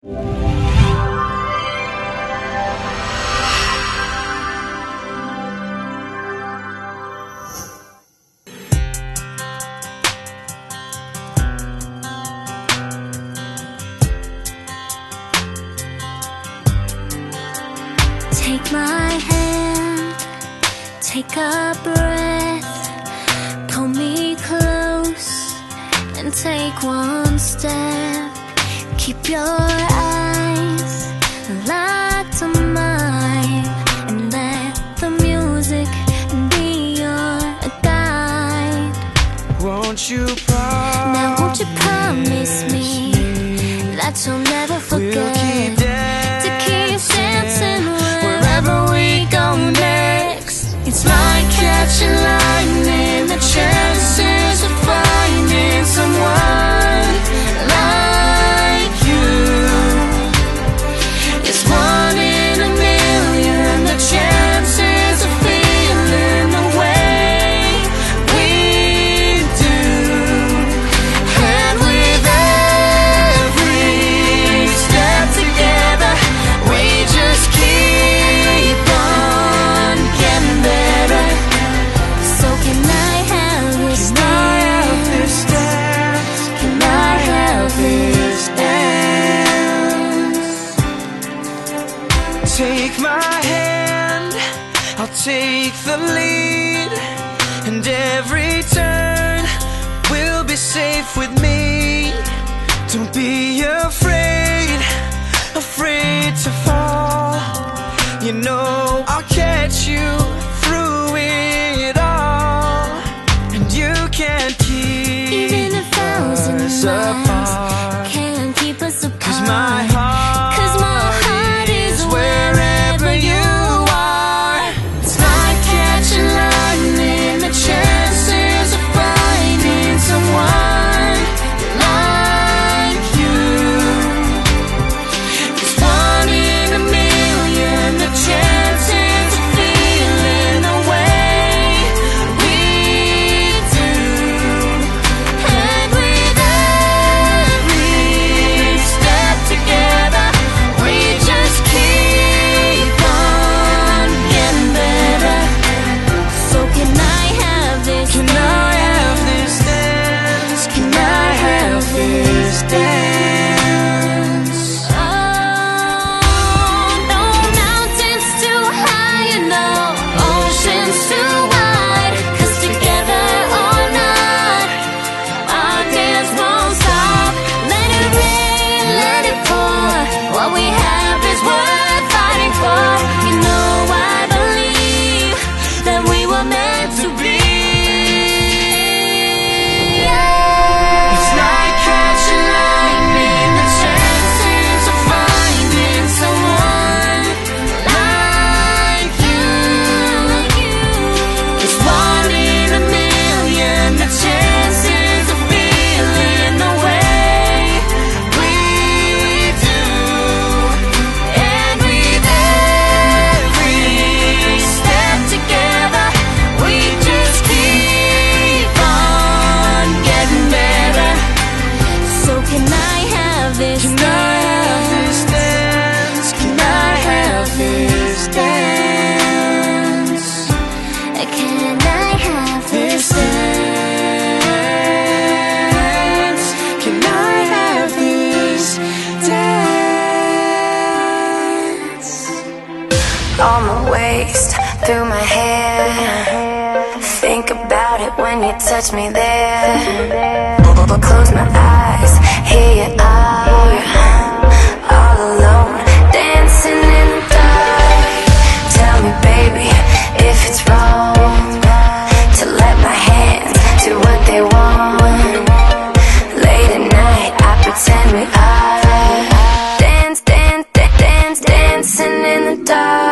Take my hand, take a breath, pull me close and take one step. Keep your eyes locked on mine and let the music be your guide. Won't you promise? Now won't you promise me that you'll never forget? We'll keep to keep dancing wherever we go next. It's like catching lightning, the chances of finding someone like you is 1 in a million. The chances of feeling the way we do, and with every step together, we just keep on getting better. So can I have this dance? Can I have this dance? Take my hand, I'll take the lead, and every turn will be safe with me. Don't be afraid, afraid to fall. You know I'll catch you through it all, and you can't keep Even 1,000 us miles apart. can't keep us apart. 'Cause my heart is wherever you are. It's like catching lightning, the chances of finding someone like you is 1 in a million. The chances of feeling the way we do, and with every step together, we just keep on getting better. So can I have this Can I have this dance? Can I have this dance? Oh, no mountains too high and no oceans too wide, 'cause together or not, our dance won't stop. Let it rain, let it pour, what we have is worth fighting for. You know I believe that we were meant to be. It's like catching lightning, the chances of finding someone like you is 1 in a million. The chances of feeling the way we do, and with every step together, we just keep on getting better. So can I have this Can I have this dance? Can I have this dance? Can I have this dance? Can I have this dance? On my waist, through my hair. Think about it when you touch me there. Close my eyes, here you are, all alone, dancing in the dark. Tell me, baby, if it's wrong to let my hands do what they want. Late at night, I pretend we are dancing in the dark.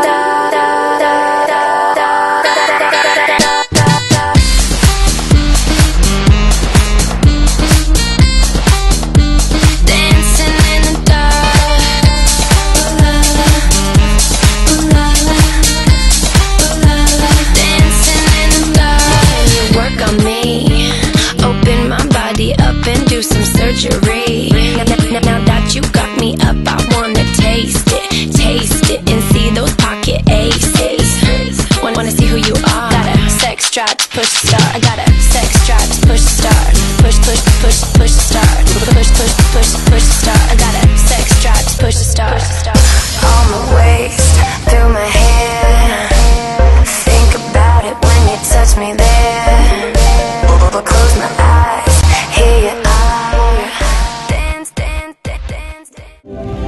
it.